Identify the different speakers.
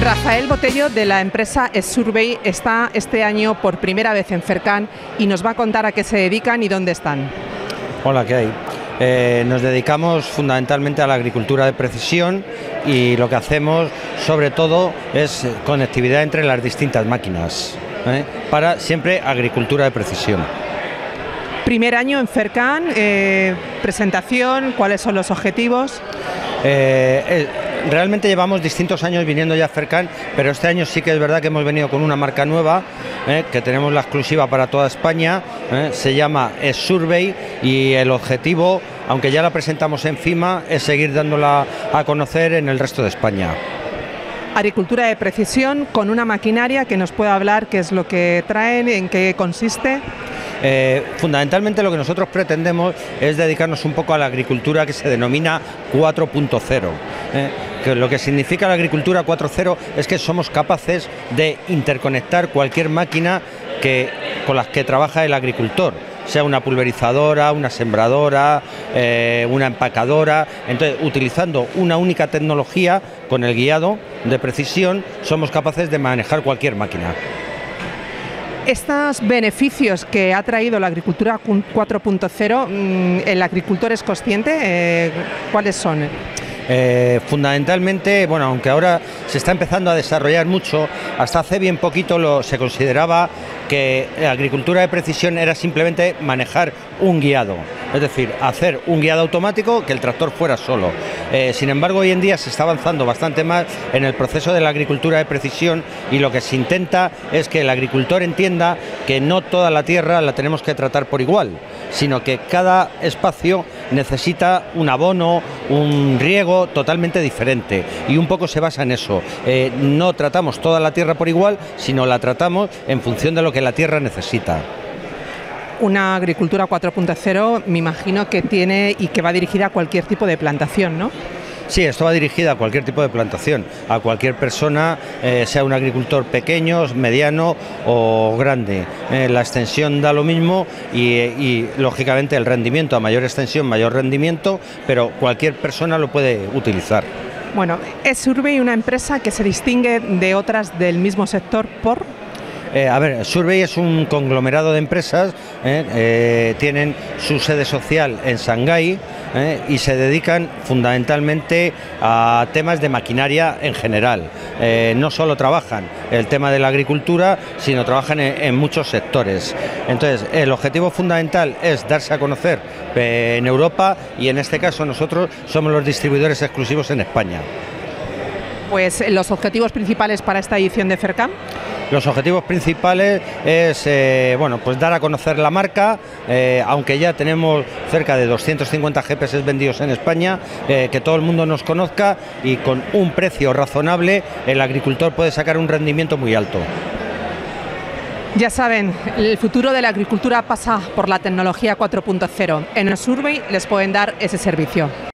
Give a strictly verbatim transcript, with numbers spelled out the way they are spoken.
Speaker 1: Rafael Botello, de la empresa S-Survey, está este año por primera vez en FERCAN y nos va a contar a qué se dedican y dónde están.
Speaker 2: Hola, ¿qué hay? Eh, nos dedicamos fundamentalmente a la agricultura de precisión y lo que hacemos sobre todo es conectividad entre las distintas máquinas, ¿eh? para siempre agricultura de precisión.
Speaker 1: Primer año en FERCAN, eh, presentación, ¿cuáles son los objetivos?
Speaker 2: Eh, eh, realmente llevamos distintos años viniendo ya a FERCAN, pero este año sí que es verdad que hemos venido con una marca nueva, eh, que tenemos la exclusiva para toda España, eh, se llama S-Survey, y el objetivo, aunque ya la presentamos en FIMA, es seguir dándola a conocer en el resto de España.
Speaker 1: Agricultura de precisión con una maquinaria que nos pueda hablar qué es lo que traen, en qué consiste.
Speaker 2: Eh, fundamentalmente lo que nosotros pretendemos es dedicarnos un poco a la agricultura que se denomina cuatro punto cero. Eh, que lo que significa la agricultura cuatro punto cero es que somos capaces de interconectar cualquier máquina que, con las que trabaja el agricultor, sea una pulverizadora, una sembradora, eh, una empacadora. Entonces, utilizando una única tecnología con el guiado de precisión, somos capaces de manejar cualquier máquina.
Speaker 1: Estos beneficios que ha traído la agricultura cuatro punto cero, ¿el agricultor es consciente? Eh, ¿Cuáles son?
Speaker 2: Eh, fundamentalmente, bueno, aunque ahora se está empezando a desarrollar mucho, hasta hace bien poquito lo, se consideraba que la agricultura de precisión era simplemente manejar un guiado, es decir, hacer un guiado automático que el tractor fuera solo. Eh, sin embargo, hoy en día se está avanzando bastante más en el proceso de la agricultura de precisión, y lo que se intenta es que el agricultor entienda que no toda la tierra la tenemos que tratar por igual, sino que cada espacio necesita un abono, un riego totalmente diferente, y un poco se basa en eso. Eh, no tratamos toda la tierra por igual, sino la tratamos en función de lo que la tierra necesita.
Speaker 1: Una agricultura cuatro punto cero me imagino que tiene y que va dirigida a cualquier tipo de plantación, ¿no?
Speaker 2: Sí, esto va dirigida a cualquier tipo de plantación, a cualquier persona, eh, sea un agricultor pequeño, mediano o grande. Eh, la extensión da lo mismo y, y, lógicamente, el rendimiento, a mayor extensión, mayor rendimiento, pero cualquier persona lo puede utilizar.
Speaker 1: Bueno, S-Survey, una empresa que se distingue de otras del mismo sector por...
Speaker 2: Eh, a ver, Survey es un conglomerado de empresas, eh, eh, tienen su sede social en Shanghái eh, y se dedican fundamentalmente a temas de maquinaria en general. Eh, no solo trabajan el tema de la agricultura, sino trabajan en, en muchos sectores. Entonces, el objetivo fundamental es darse a conocer eh, en Europa, y en este caso nosotros somos los distribuidores exclusivos en España.
Speaker 1: Pues los objetivos principales para esta edición de FERCAN.
Speaker 2: Los objetivos principales es eh, bueno, pues dar a conocer la marca, eh, aunque ya tenemos cerca de doscientos cincuenta G P S vendidos en España, eh, que todo el mundo nos conozca, y con un precio razonable el agricultor puede sacar un rendimiento muy alto.
Speaker 1: Ya saben, el futuro de la agricultura pasa por la tecnología cuatro punto cero. En S-Survey les pueden dar ese servicio.